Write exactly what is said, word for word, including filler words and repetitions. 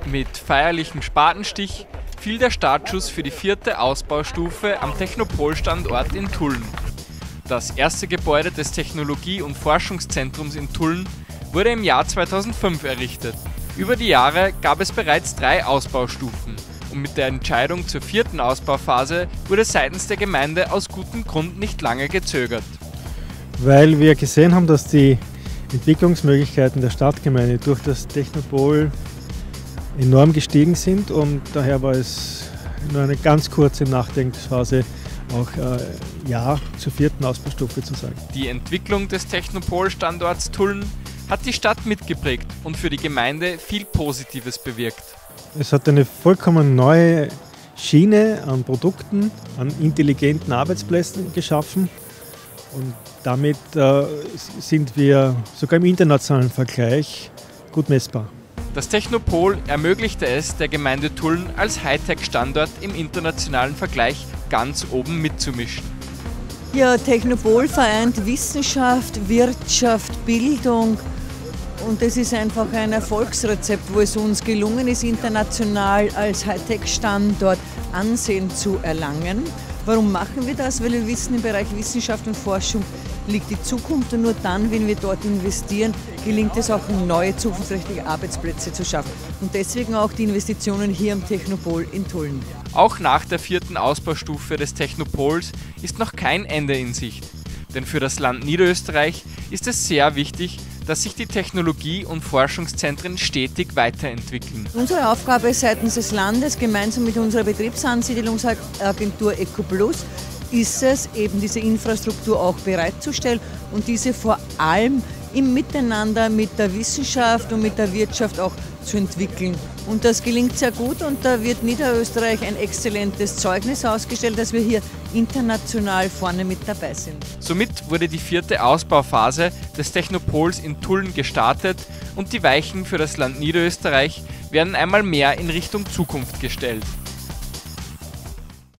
Mit feierlichem Spatenstich fiel der Startschuss für die vierte Ausbaustufe am Technopol-Standort in Tulln. Das erste Gebäude des Technologie- und Forschungszentrums in Tulln wurde im Jahr zweitausendfünf errichtet. Über die Jahre gab es bereits drei Ausbaustufen und mit der Entscheidung zur vierten Ausbauphase wurde seitens der Gemeinde aus gutem Grund nicht lange gezögert. Weil wir gesehen haben, dass die Entwicklungsmöglichkeiten der Stadtgemeinde durch das Technopol enorm gestiegen sind und daher war es nur eine ganz kurze Nachdenkphase, auch äh, Ja zur vierten Ausbaustufe zu sagen. Die Entwicklung des Technopol-Standorts Tulln hat die Stadt mitgeprägt und für die Gemeinde viel Positives bewirkt. Es hat eine vollkommen neue Schiene an Produkten, an intelligenten Arbeitsplätzen geschaffen und damit äh, sind wir sogar im internationalen Vergleich gut messbar. Das Technopol ermöglichte es der Gemeinde Tulln als Hightech-Standort im internationalen Vergleich ganz oben mitzumischen. Ja, Technopol vereint Wissenschaft, Wirtschaft, Bildung und es ist einfach ein Erfolgsrezept, wo es uns gelungen ist, international als Hightech-Standort Ansehen zu erlangen. Warum machen wir das? Weil wir wissen, im Bereich Wissenschaft und Forschung liegt die Zukunft und nur dann, wenn wir dort investieren, gelingt es auch, neue zukunftsträchtige Arbeitsplätze zu schaffen. Und deswegen auch die Investitionen hier am Technopol in Tulln. Auch nach der vierten Ausbaustufe des Technopols ist noch kein Ende in Sicht. Denn für das Land Niederösterreich ist es sehr wichtig, dass sich die Technologie- und Forschungszentren stetig weiterentwickeln. Unsere Aufgabe seitens des Landes, gemeinsam mit unserer Betriebsansiedlungsagentur EcoPlus, ist es, eben diese Infrastruktur auch bereitzustellen und diese vor allem im Miteinander mit der Wissenschaft und mit der Wirtschaft auch zu entwickeln. Und das gelingt sehr gut und da wird Niederösterreich ein exzellentes Zeugnis ausgestellt, dass wir hier international vorne mit dabei sind. Somit wurde die vierte Ausbauphase des Technopols in Tulln gestartet und die Weichen für das Land Niederösterreich werden einmal mehr in Richtung Zukunft gestellt.